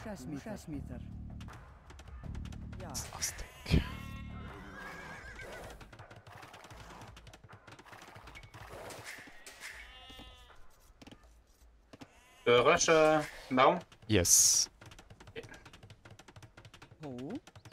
Ušasmiter. Ja. Fantastic. Rush now? Yes. Ho.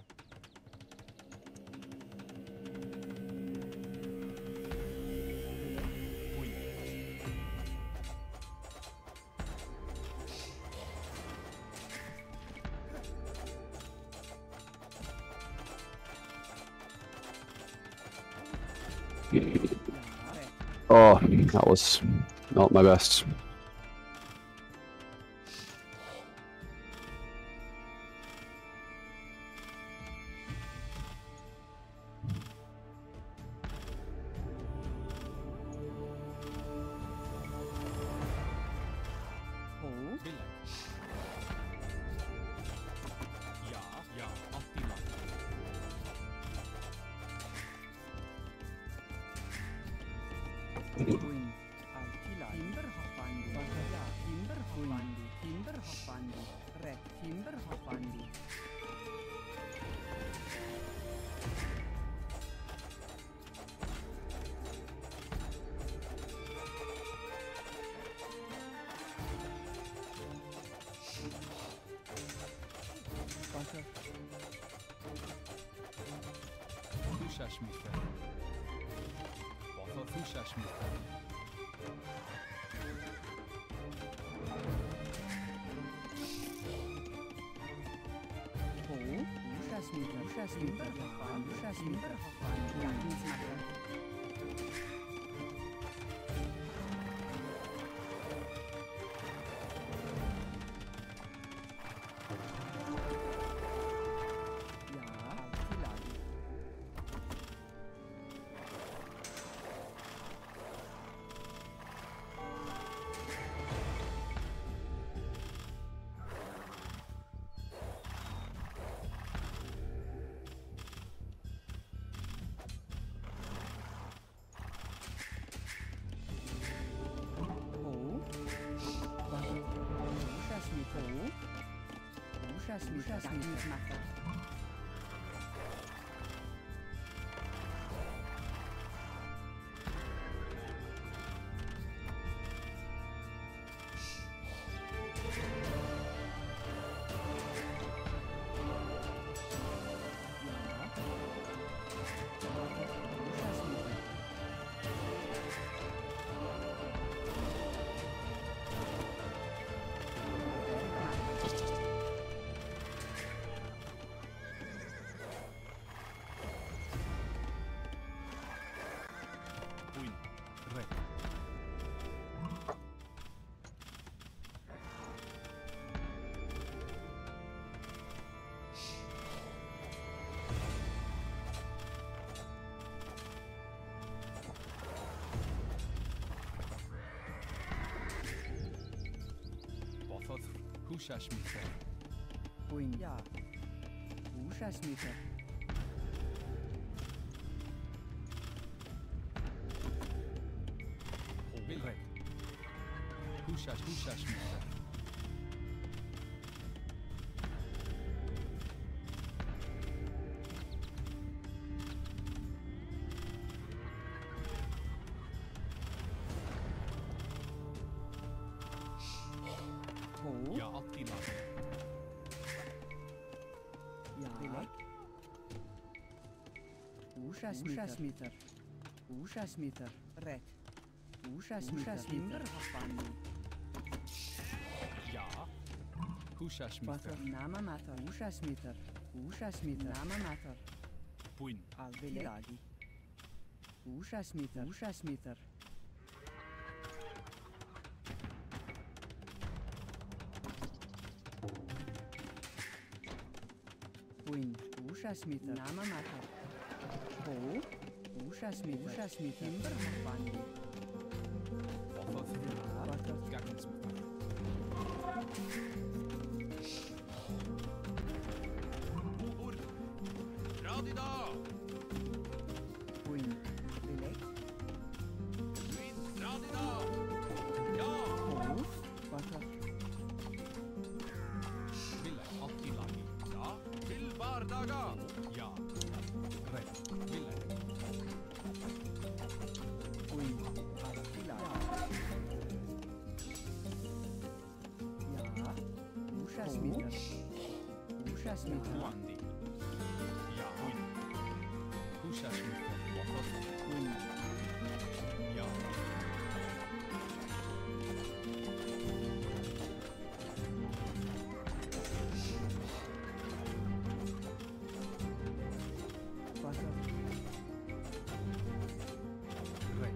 Oh, that was not my best. Ušasmiter. Ja. Ušasmiter. Ušasmiter. Ja, Attila. Ja. Ušasmiter. Ušasmiter. Red. Ušasmiter. Ja. Ušasmiter. Nama mater. Ušasmiter. Ušasmiter. Nama mater. Puin. Alveladi. Ušasmiter. Ušasmiter. Puin. Ušasmiter. Nama mater. Ho. Ušasmiter. Ušasmiter. Timber hafandi. Puin. Beleg. Ho. Water. Ja. Rätt. Ville. Queen. Attila. Ja. Ushasmitar. Ushasmitar. Luandi. Ja. Queen. Hushashmitar. Queen. Ja. Butter. Rätt.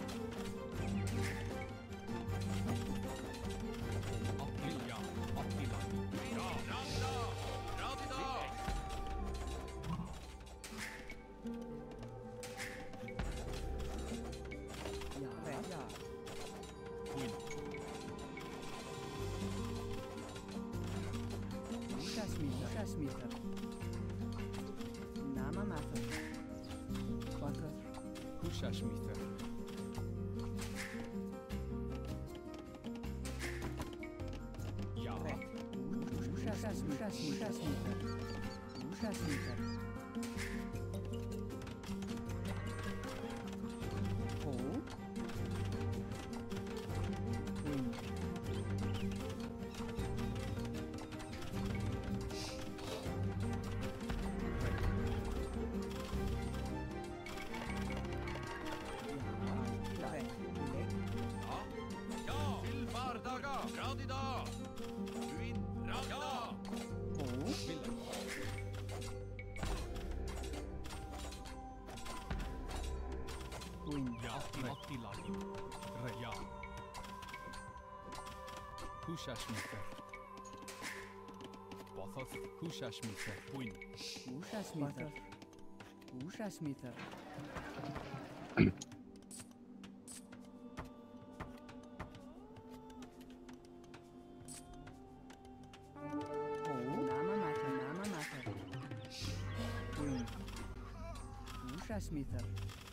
Attila. Attila. Ja. Ja. Queen. Ushasmitar. Ushasmitar. Nama matter. Butter. Hushashmitar. Ja. Ushasmitar. Ushasmitar. Oh. Queen. Queen. Ja. Attila. Rätt. Ja. Hushashmitar. Bothos. Hushashmitar. Queen. Ushasmitar. Ushasmitar. Oh. Nama matter. Queen. Ushasmitar.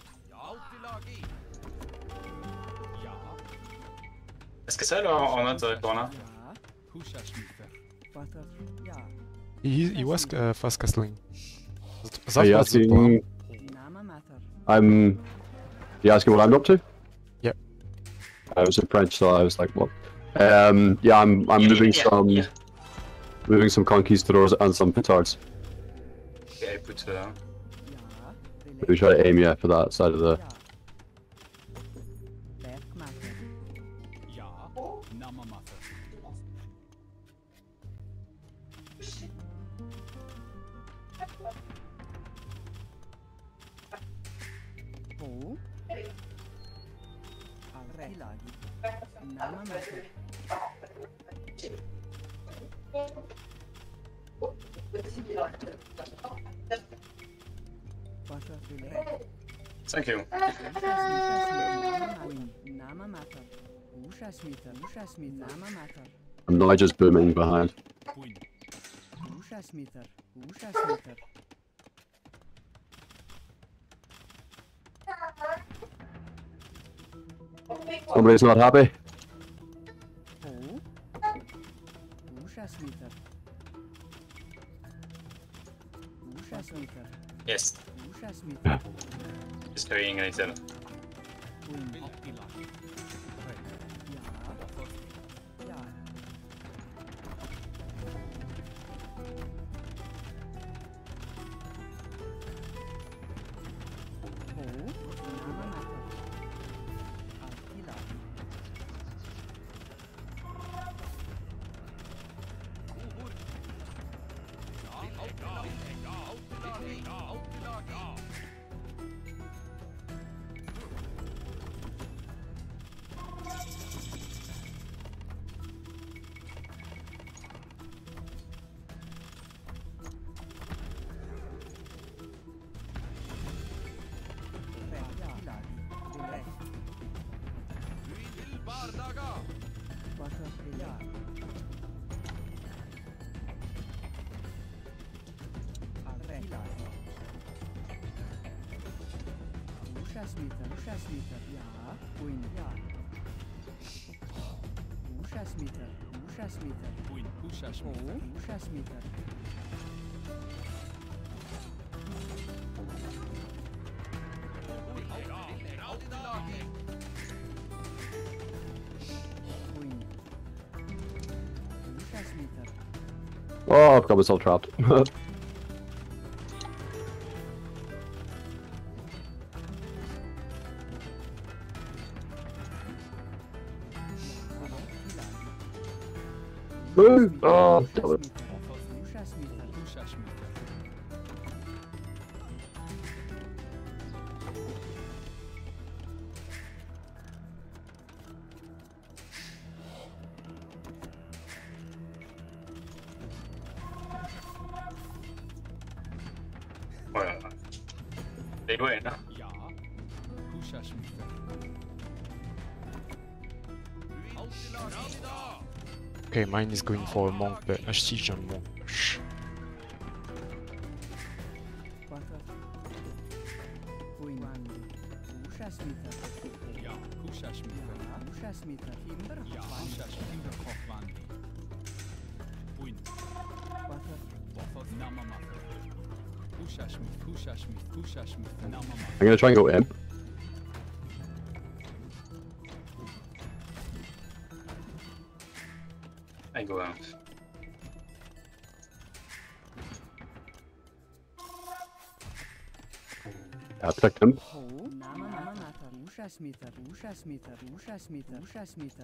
Ja. Est-ce que ça, là, on a directement? Ja. Hushashmitar. Butter. Ja. He was fast castling. Dat Are you was het plan. asking? Nama matter. You asking what I'm up to? Yeah. I was in French, so I was like, what? Yeah, I'm moving some conquistadors and some petards. Okay, I put. Ja. We try to aim, yeah, for that side of the. Ja. Bergmatter. Ja. Namamatter. Oh. Artilagi. Nama matter. Butter. Thank you. Nama matter. Ushasmitar. Nama matter. And Niger's booming behind. Queen. Ushasmitar. Somebody's not happy. Oh. Ushasmitar. Yes, Ushasmitar. just carrying an item. Queen. Attila. Rätt. Ja. Bothos. Ja. Oh. Nama matter. Attila. Ushasmitar, ja. Queen, ja. Ushasmitar. Queen. Hushashmitar. Oh, Ushasmitar. Queen. 6 meter. Oh, I've got myself trapped. Move! Oh, damn it. 6 meter. 6 meter. Bueno, de bueno. Ja. 6 meter. Okay, mine is going for a monk, but a siege on monk. 4. Queen. 6 meter. Ja. 6 meter. 6 meter. Timber. Ja. 6 meter. Kopfwand. Queen. 4. Boffer. Namamata. 6 meter. 6 meter. 6 meter. Namamata. I'm gonna try and go in. I go out. Yeah, protect him. Ho. Nama matter. 6 meter. 6 meter. 6 meter. 6 meter.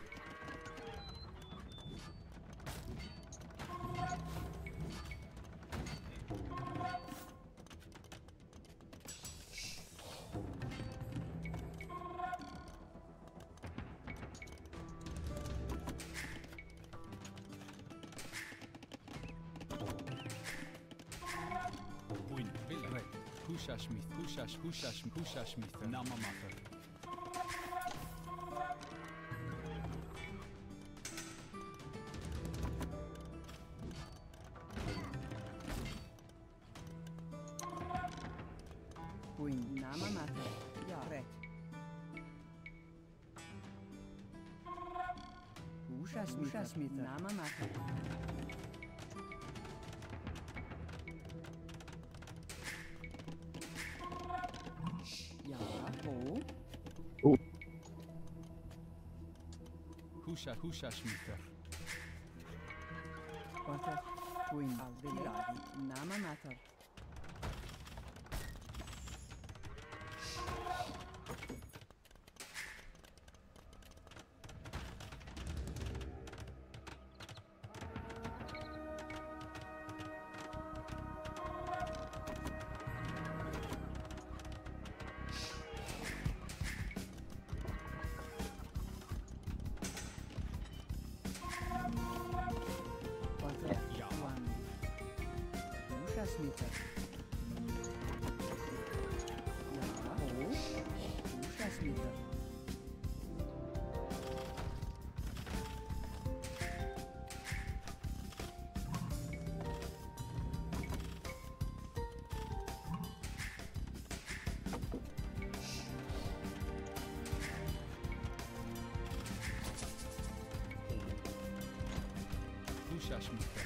Queen. Villa. 6 meter. 6 meter. Namamata. Queen. Nama matter. Ja. Rek. 6 meter. Nama matter. Ja. Ho. 6 meter. 4. Queen. Aldiladi. Nama matter. Ja. 6 meter. Ja. Ho. 6 meter. Pushas meter.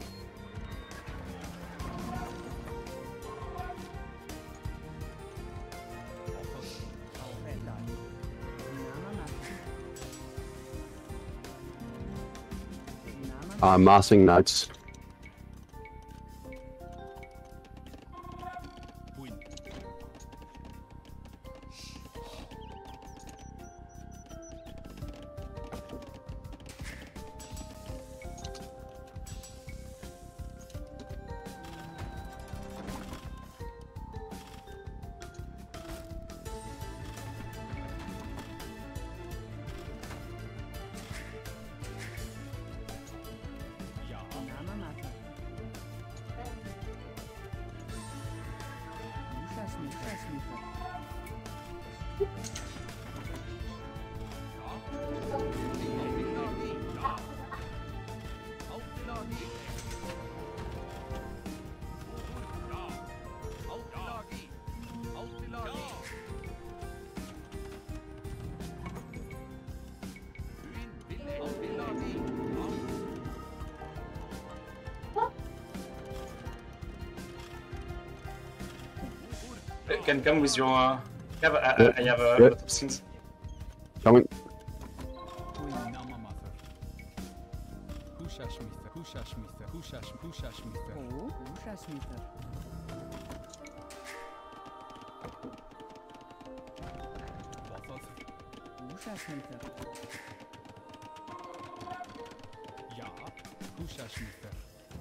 Aldiladi. Nama matter. Nama I'm massing knights. Queen. Ja. Nama matter. 6 meter. Can come with your Yeah, but I have a Yep. lot of things. Coming. Namamata. Hushashmitha, Hushashmitha, Hushashmitha. Oh, Ushashmitha. Wathos. Ushashmitha. Ja. Hushashmitha.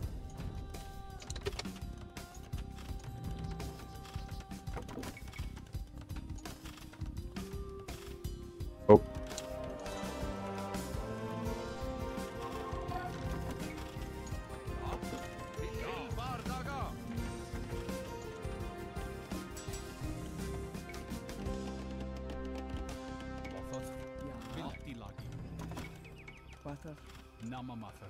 Oh. Wathos. Ja. Biltilagi. Water. Namamata.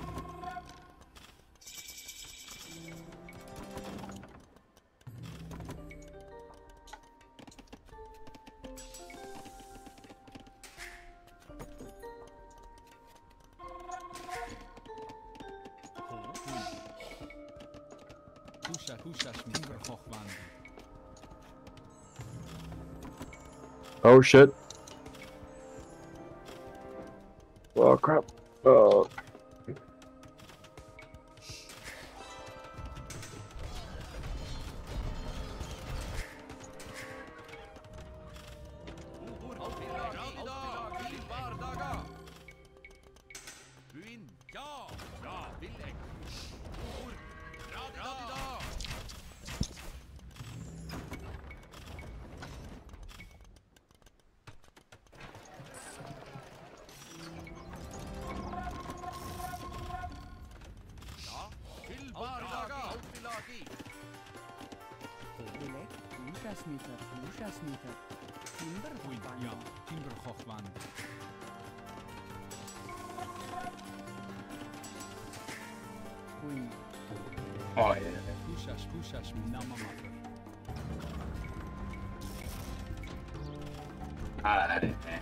Hushashmitha. Hochwandi. Oh shit. Oh crap. Oh. Bilek. Ushashmitha. Ushashmitha. Timber. Ja. Timber Hochwandi. Queen. Oh, yeah. Hushash, Namamata. Ah,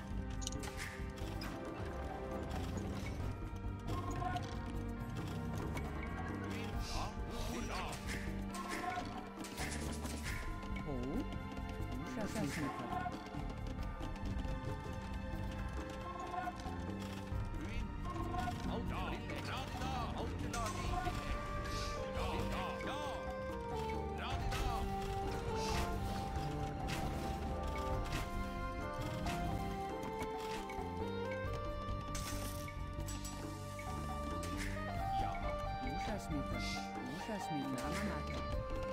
Oh. Ushashmitha. Ushashmitha. Ushashmitha. Namamata.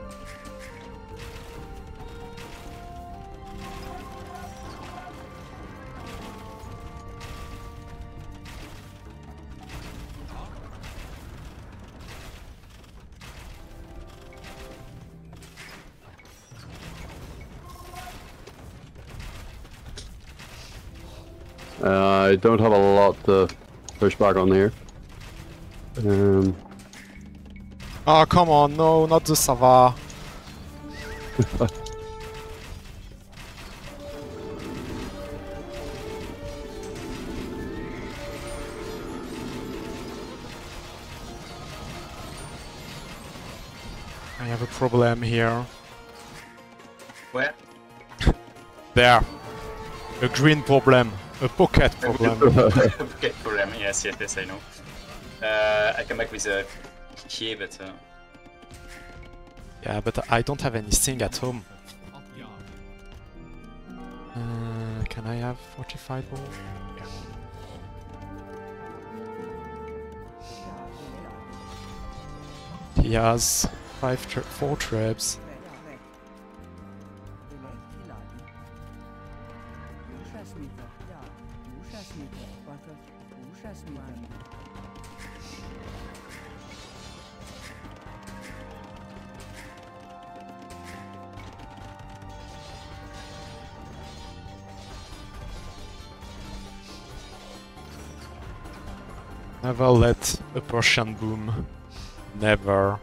I don't have a lot to push back on here. Oh, come on, no, not the Sava. I have a problem here. where? There. A green problem. A pocket problem. Okay, problem. Yes, I know. I come back with a key, but Yeah, but I don't have anything at home. Ja. Can I have fortified wall? Yeah. He has 4 traps. Never let a Persian boom. Never.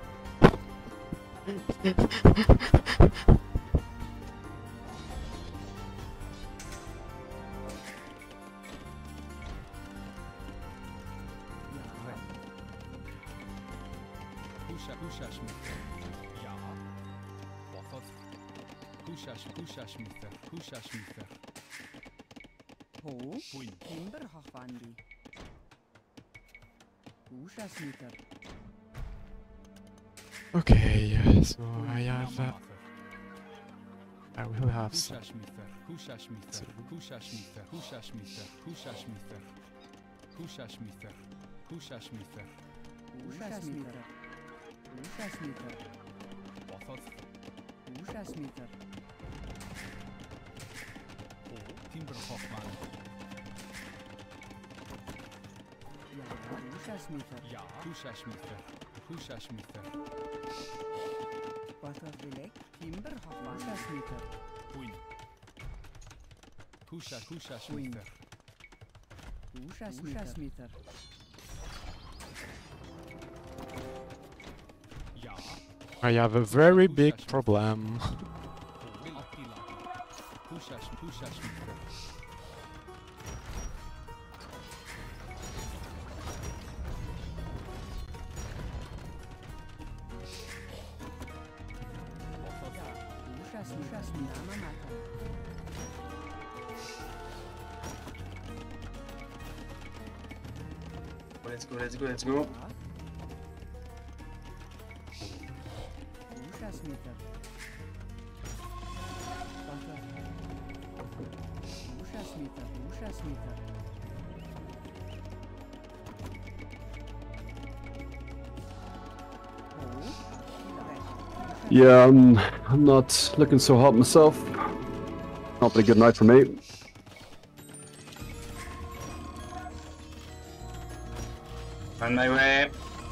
Hushashmitha. Ja. Wathos. Pushashmither. Pushashmither. Ho. Win. Timber Hafandi. Ushasmither. Okay, so I have. I will have some. Pushashmither. Pushashmither. Pushashmither. Pushashmither. Pushashmither. Pushashmither. Pushashmither. Ushasmither. Ushasmither. Wathoth. Ushasmither. Timber Hoffman. Ja. Ushasmither. Ja. Pushashmither. Pushashmither. Wathovilek. Timber Hafandi. Ushasmither. Win. Pushashmither. Ushasmither. Ja. I have a very big problem. Attilaki. Pushashmither. Ushasmither. Namamata. Let's go, let's go, let's go. Ushasmither. Ushasmither. Ushasmither. Yeah, I'm not looking so hot myself. Not been a good night for me. On my way.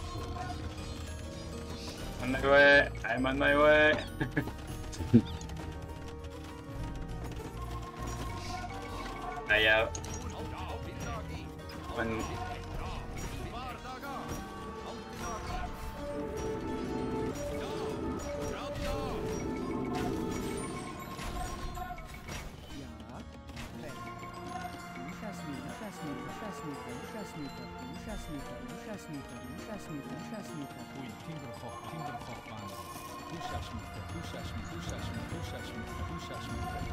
On my way. I'm on my way. I have one. Win. Timber Hoffman. Pushashmither. Pushashmither. Pushashmither. Pushashmither.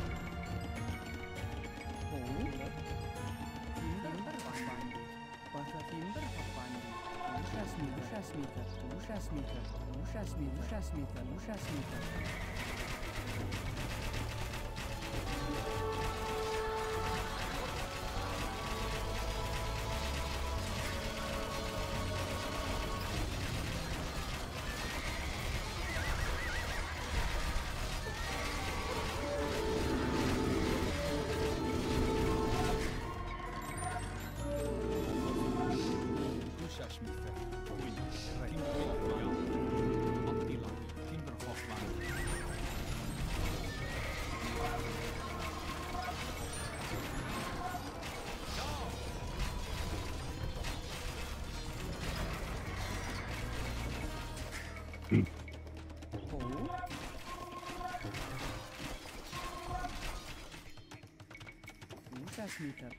Meter.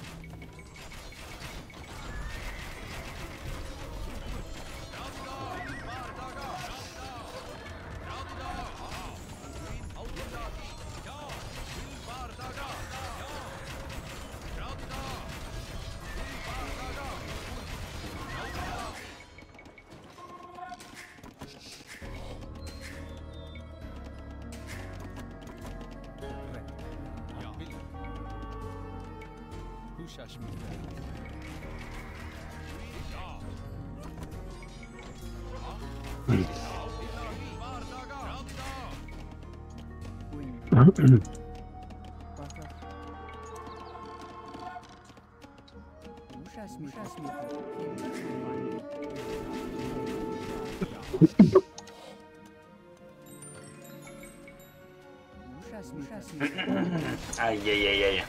Ay, ay, ay, ay.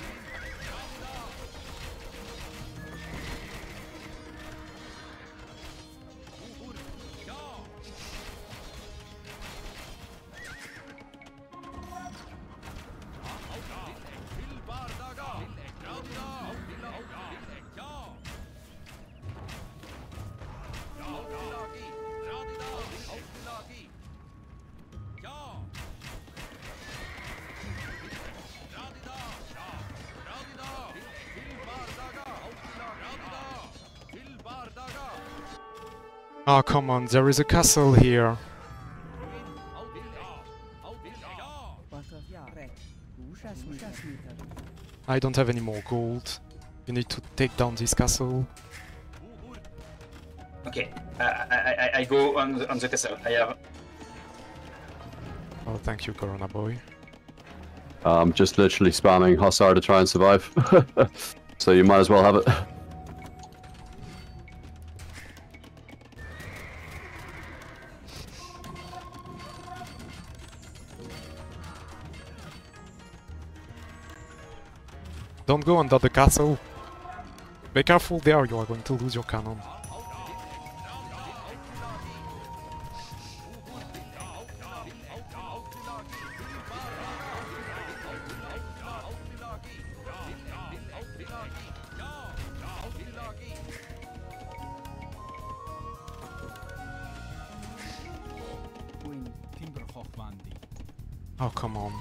Oh, come on, there is a castle here. I don't have any more gold. You need to take down this castle. Okay, I go on the castle. I have. Oh, thank you, Corona Boy. I'm just literally spamming Hussar to try and survive. So you might as well have it. Don't go under the castle. Be careful there, you are going to lose your cannon. Oh, come on.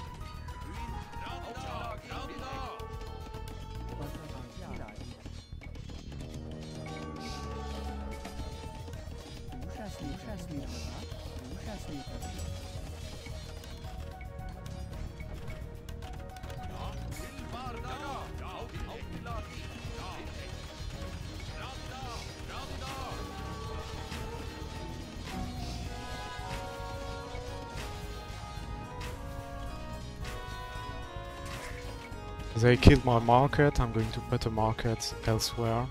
They killed my market, I'm going to put a market elsewhere.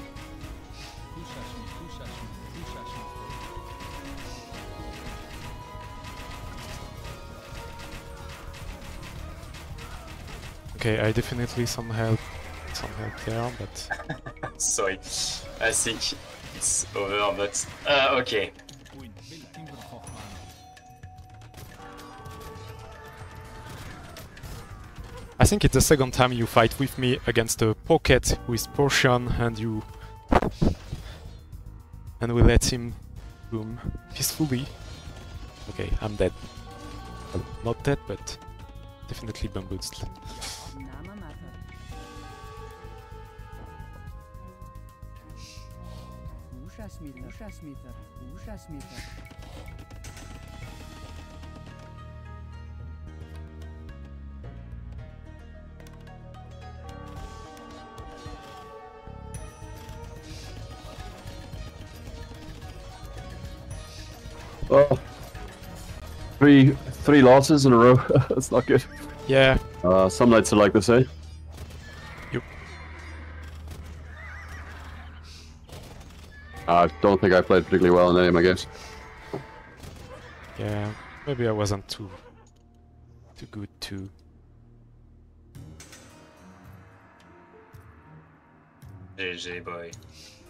Okay, I definitely some help there, but Sorry, I think it's over, but okay. I think it's the second time you fight with me against a pocket with Portion and you... and we let him boom peacefully. Okay, I'm dead. Well, not dead, but definitely bamboozled. Oh, three losses in a row. That's not good. Yeah. Some nights are like this, eh? Yep. I don't think I played particularly well in any of my games. Yeah, maybe I wasn't too good too. GG boy.